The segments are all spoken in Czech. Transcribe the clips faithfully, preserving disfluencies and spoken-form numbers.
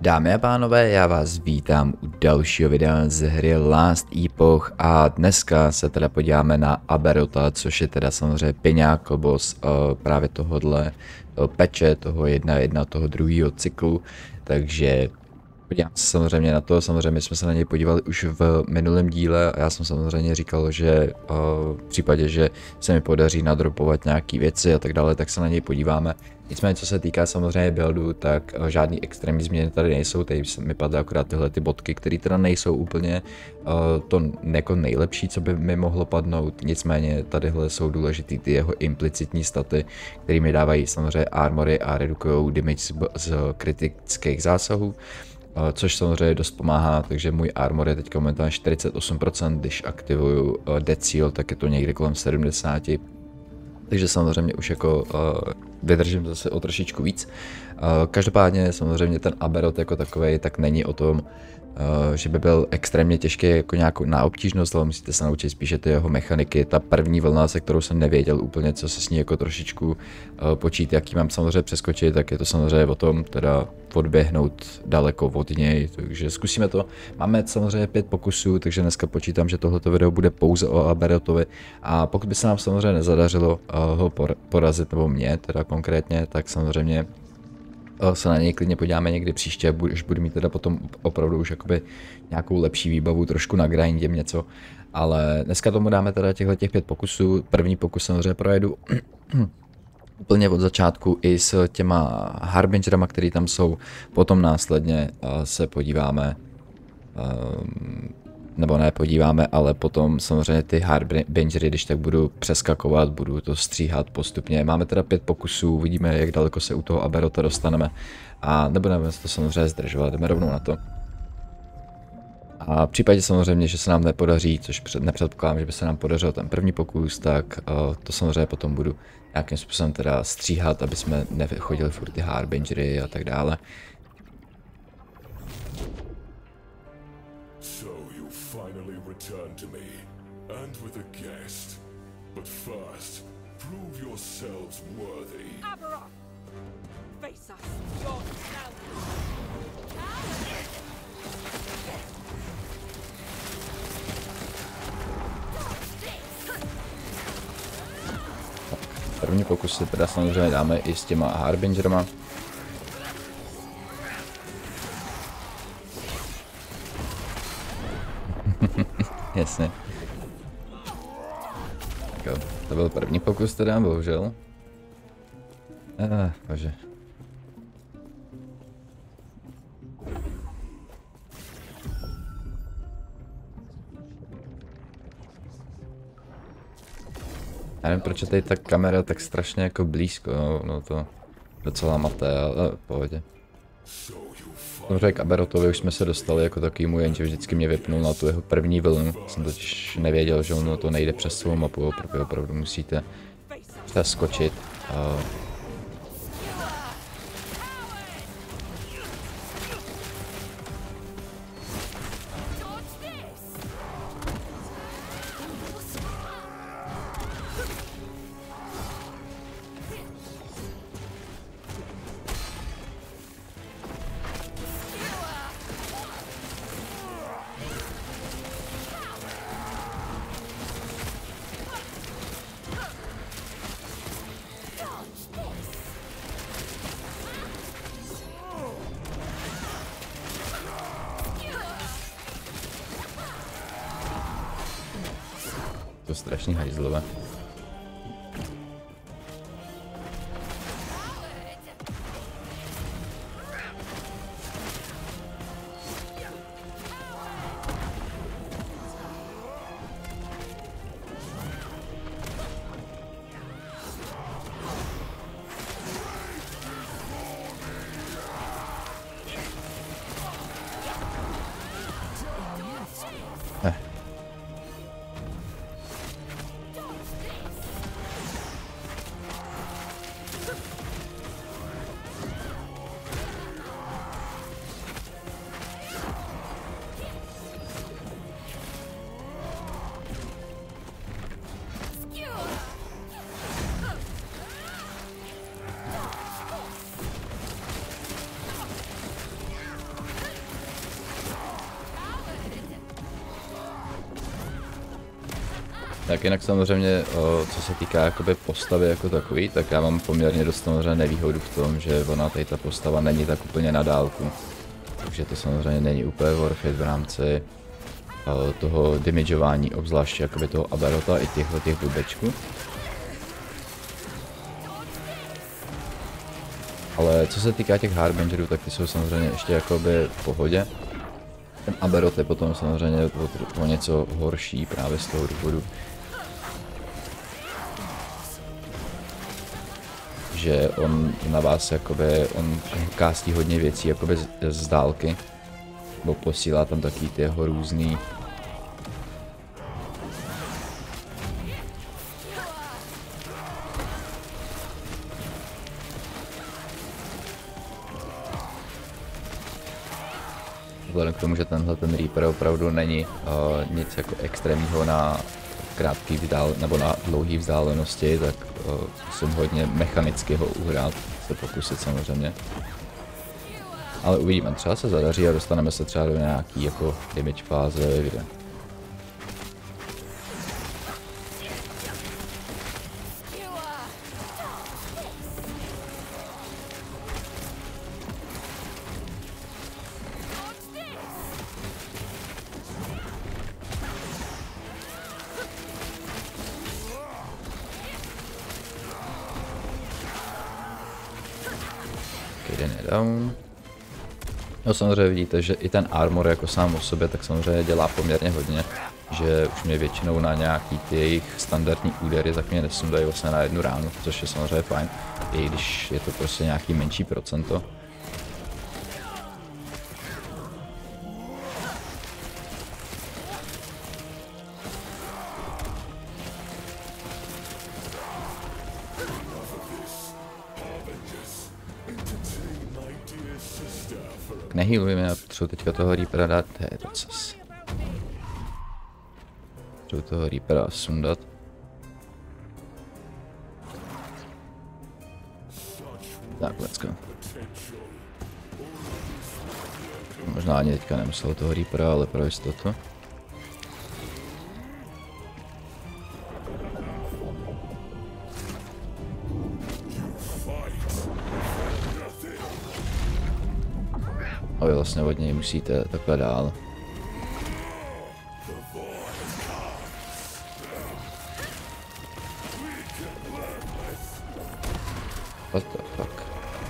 Dámy a pánové, já vás vítám u dalšího videa z hry Last Epoch a dneska se teda podíváme na Aberota, což je teda samozřejmě peňák boss uh, právě tohohle uh, peče, toho jedna jedna, toho druhého cyklu, takže podívám se samozřejmě na to, samozřejmě jsme se na něj podívali už v minulém díle a já jsem samozřejmě říkal, že uh, v případě, že se mi podaří nadropovat nějaké věci a tak dále, tak se na něj podíváme. Nicméně, co se týká samozřejmě buildu, tak uh, žádný extrémní změny tady nejsou, tady mi padly akorát tyhle ty bodky, které teda nejsou úplně uh, to jako nejlepší, co by mi mohlo padnout, nicméně tadyhle jsou důležitý ty jeho implicitní staty, které mi dávají samozřejmě armory a redukují damage z, z kritických zásahů. Což samozřejmě dost pomáhá, takže můj armor je teď momentálně čtyřicet osm procent, když aktivuju Death Seal, tak je to někdy kolem sedmdesát. Takže samozřejmě už jako uh, vydržím zase o trošičku víc. Uh, každopádně samozřejmě ten Aberot jako takovej tak není o tom, Uh, že by byl extrémně těžký jako nějakou na obtížnost, ale musíte se naučit spíše ty jeho mechaniky. Ta první vlna, se kterou jsem nevěděl úplně, co se s ní jako trošičku uh, počít, jaký mám samozřejmě přeskočit, tak je to samozřejmě o tom teda odběhnout daleko od něj, takže zkusíme to. Máme samozřejmě pět pokusů, takže dneska počítám, že tohleto video bude pouze o Aberotovi a pokud by se nám samozřejmě nezadařilo uh, ho porazit, nebo mě teda konkrétně, tak samozřejmě se na něj klidně podíváme někdy příště, už budu mít teda potom opravdu už jakoby nějakou lepší výbavu, trošku nagrindím něco, ale dneska tomu dáme teda těchto těch pět pokusů. První pokus samozřejmě projedu úplně od začátku i s těma harbingerama, který tam jsou, potom následně se podíváme, nebo ne podíváme, ale potom samozřejmě ty harbingery, když tak budu přeskakovat, budu to stříhat postupně. Máme teda pět pokusů, uvidíme, jak daleko se u toho Aberota dostaneme a nebudeme se to samozřejmě zdržovat, jdeme rovnou na to. A v případě samozřejmě, že se nám nepodaří, což nepředpokládám, že by se nám podařilo ten první pokus, tak uh, to samozřejmě potom budu nějakým způsobem teda stříhat, aby jsme nechodili furt ty harbingery a tak dále. Return to me, and with a guest. But first, prove yourselves worthy. Aberot! Face us, your První pokus se teda samozřejmě dáme i s těma harbingerama. Jasně. Jo, to byl první pokus teda, bohužel. Ah, bože. Já nevím, proč je tady ta kamera tak strašně jako blízko, no, no to docela maté, ale v pohodě. Dobře, k Aberotovi už jsme se dostali jako takovýmu, jenže vždycky mě vypnul na tu jeho první vlnu. Jsem totiž nevěděl, že ono to nejde přes svou mapu, protože opravdu musíte přeskočit. Uh, To strašný hajzlové. Tak jinak samozřejmě, o, co se týká jakoby postavy jako takový, tak já mám poměrně dost samozřejmě nevýhodu v tom, že ona tady ta postava není tak úplně na dálku. Takže to samozřejmě není úplně worth it v rámci o, toho damageování, obzvláště jakoby toho Aberota i těchto těch blbečků. Ale co se týká těch Harbingerů, tak ty jsou samozřejmě ještě jakoby v pohodě. Ten Aberot je potom samozřejmě o, o něco horší právě z toho důvodu, že on na vás jakoby, on kástí hodně věcí jakoby z, z dálky, nebo posílá tam taky ty jeho různý vzhledem k tomu, že tenhle ten Reaper opravdu není uh, nic jako extrémního na krátký vzdál, nebo na dlouhý vzdálenosti, tak uh, musím hodně mechanicky ho uhrát, se pokusit samozřejmě. Ale uvidíme, třeba se zadaří a dostaneme se třeba do nějaký jako damage fáze, kde jeden je down. No samozřejmě vidíte, že i ten armor jako sám o sobě tak samozřejmě dělá poměrně hodně, že už mě většinou na nějaký ty jejich standardní údery tak mě nesundají vlastně na jednu ránu, což je samozřejmě fajn, i když je to prostě nějaký menší procento. Nehýlujeme, já potřebuji teďka toho Reapera dát, to je proces. Potřebuji toho Reapera sundat. Tak, let's go. Možná ani teďka nemusel toho Reapera, ale pro jistotu. A vy vlastně od něj musíte takhle dál. What the fuck?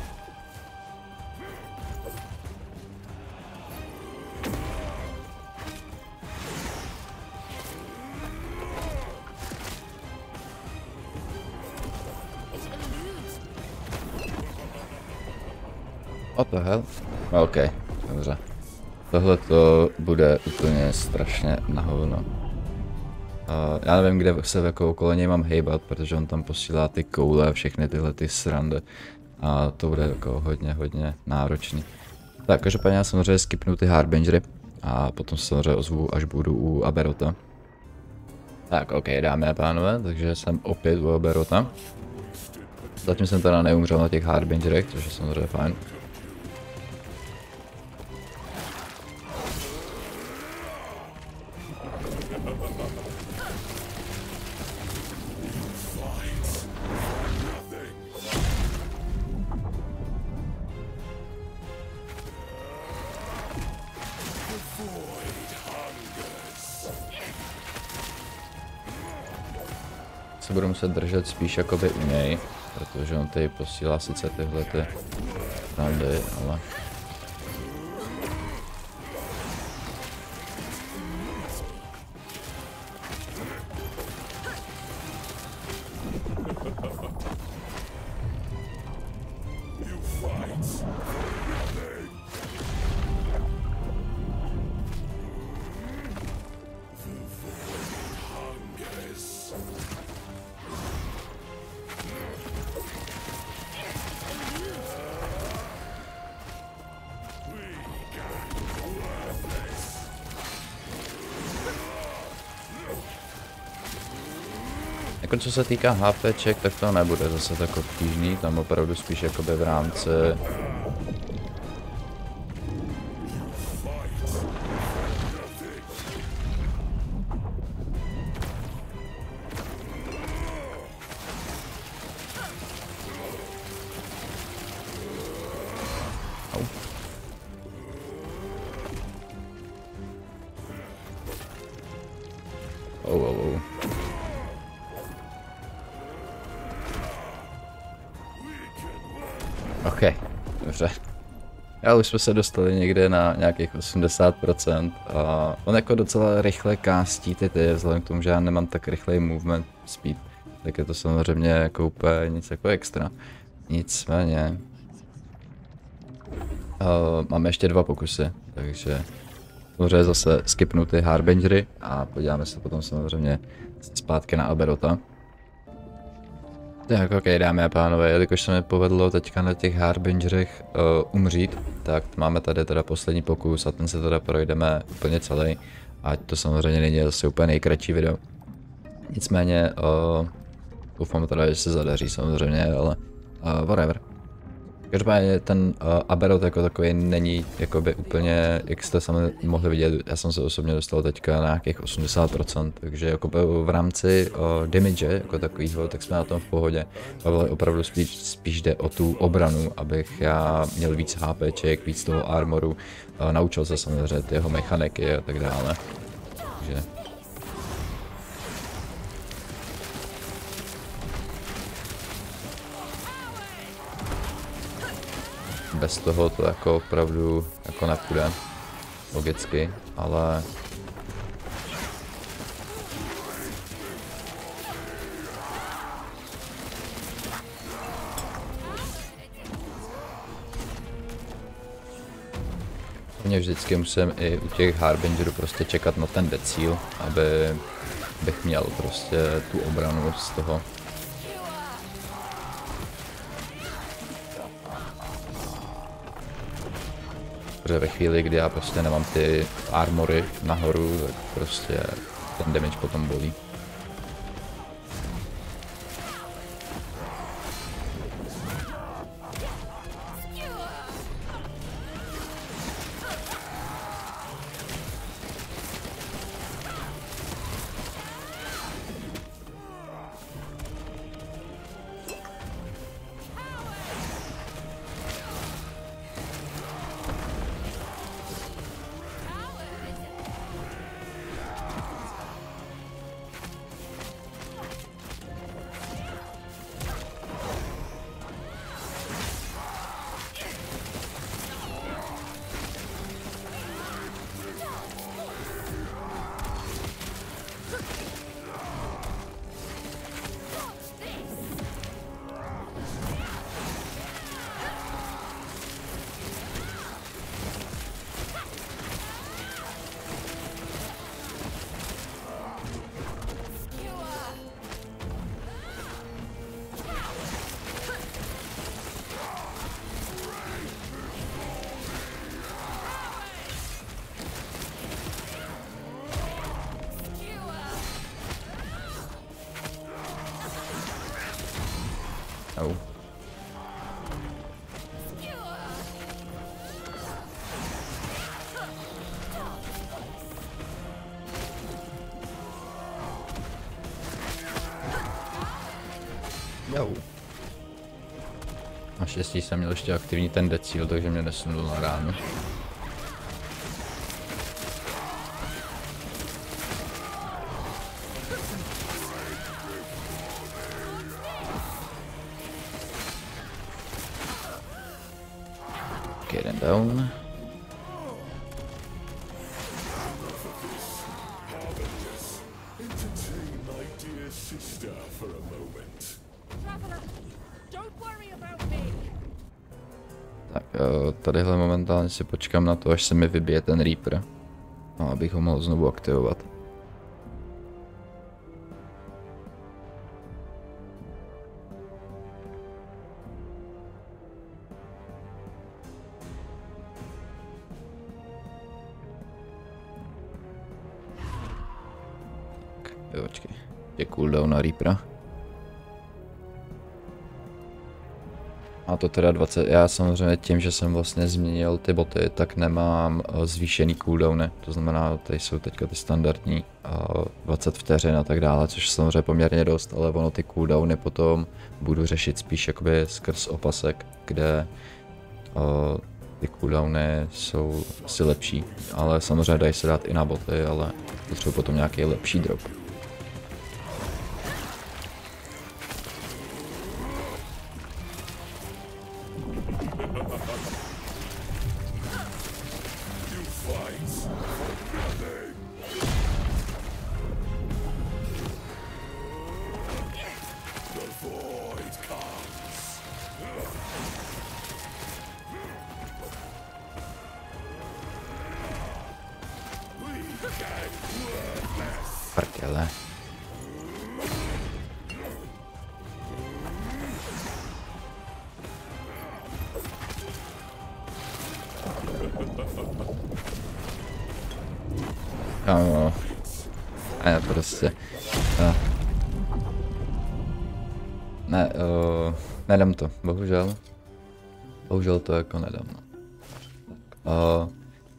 What the hell? OK, dobře. Tohle to bude úplně strašně na hovno. Uh, já nevím, kde se jako okolo něj mám hejbat, protože on tam posílá ty koule a všechny tyhle ty srandy. A to bude jako hodně, hodně náročný. Tak, každopádně já samozřejmě skipnu ty Harbingery a potom se samozřejmě ozvu, až budu u Aberota. Tak, OK, dámy a pánové, takže jsem opět u Aberota. Zatím jsem teda neumřel na těch Harbingerech, což je samozřejmě fajn. Se budu muset držet spíš jakoby u něj, protože on tady posílá sice tyhle ty randy, ale... Jako co se týká HPček, tak to nebude zase tak obtížný, tam opravdu spíš jakoby v rámci Au. Oh, oh, oh. OK, dobře. Já už jsme se dostali někde na nějakých osmdesát procent a on jako docela rychle kástí ty ty, vzhledem k tomu, že já nemám tak rychlej movement speed, tak je to samozřejmě jako úplně nic jako extra. Nicméně uh, máme ještě dva pokusy, takže samozřejmě zase skipnu ty Harbingery a podíváme se potom samozřejmě zpátky na Aberota. Tak ok, dámy a pánové, jelikož se mi povedlo teďka na těch Harbingerech uh, umřít, tak máme tady teda poslední pokus a ten se teda projdeme úplně celý. Ať to samozřejmě není zase úplně nejkratší video. Nicméně, uh, doufám teda, že se zadaří samozřejmě, ale uh, whatever. Každopádně ten uh, Aberot jako takový není jakoby úplně, jak jste sami mohli vidět, já jsem se osobně dostal teďka na nějakých osmdesát procent, takže jako v rámci uh, damage jako takovýho, tak jsme na tom v pohodě, ale opravdu spíš, spíš jde o tu obranu, abych já měl víc HPček, víc toho armoru, uh, naučil se samozřejmě jeho mechaniky a tak dále, takže... Bez toho to jako opravdu jako nepůjde, logicky, ale... Mě vždycky musím i u těch Harbingerů prostě čekat na ten decíl, aby bych měl prostě tu obranu z toho. Protože ve chvíli, kdy já prostě nemám ty armory nahoru, tak prostě ten damage potom bolí. Oh. Jo. Naštěstí jsem měl ještě aktivní ten decíl, takže mě nesunul na ránu. Jeden down. Tak tadyhle momentálně si počkám na to, až se mi vybije ten Reaper. No, abych ho mohl znovu aktivovat. Jo, počkej, je cooldown na Reapera. A to teda dvacet, já samozřejmě tím, že jsem vlastně změnil ty boty, tak nemám zvýšený cooldowny, to znamená, tady jsou teďka ty standardní dvacet vteřin a tak dále, což je samozřejmě poměrně dost, ale ono ty cooldowny potom budu řešit spíš jakoby skrz opasek, kde ty cooldowny jsou asi lepší, ale samozřejmě dají se dát i na boty, ale potřebuji potom nějaký lepší drop. Prdele. No, ne, prostě. No. Ne, uh, nedám to, bohužel. Bohužel to jako nedám. Uh,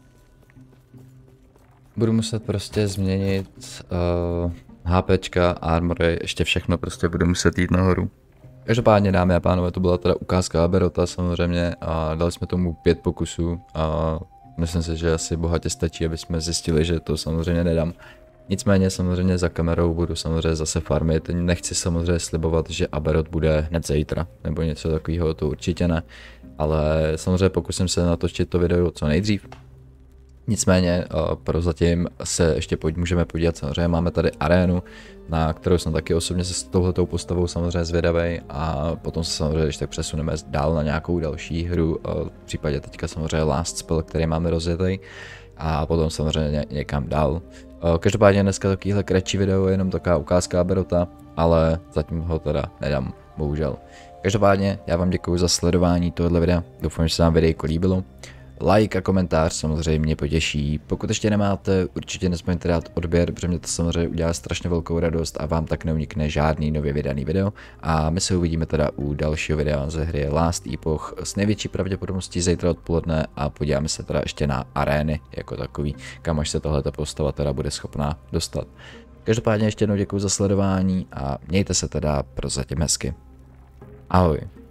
budu muset prostě změnit uh, HPčka, armory, ještě všechno prostě budu muset jít nahoru. Každopádně, dámy a pánové, to byla teda ukázka Aberota samozřejmě a dali jsme tomu pět pokusů a myslím si, že asi bohatě stačí, aby jsme zjistili, že to samozřejmě nedám. Nicméně samozřejmě za kamerou budu samozřejmě zase farmit, nechci samozřejmě slibovat, že Aberot bude hned zítra nebo něco takového, to určitě ne, ale samozřejmě pokusím se natočit to video co nejdřív. Nicméně prozatím se ještě pojď, můžeme podívat, samozřejmě máme tady arénu, na kterou jsem taky osobně se s touhletou postavou samozřejmě zvědavej a potom se samozřejmě ještě tak přesuneme dál na nějakou další hru, v případě teďka samozřejmě Last Spell, který máme rozjetý a potom samozřejmě někam dál. Každopádně dneska takovýhle kratší video je jenom taková ukázka Aberota, ale zatím ho teda nedám, bohužel. Každopádně já vám děkuji za sledování tohoto videa, doufám, že se vám videjko líbilo. Like a komentář samozřejmě mě potěší. Pokud ještě nemáte, určitě nespomeňte dát odběr, protože mě to samozřejmě udělá strašně velkou radost a vám tak neunikne žádný nově vydaný video. A my se uvidíme teda u dalšího videa ze hry Last Epoch s největší pravděpodobností zítra odpoledne a podíváme se teda ještě na arény jako takový, kam až se tahleta postava teda bude schopná dostat. Každopádně ještě jednou děkuji za sledování a mějte se teda prozatím hezky. Ahoj.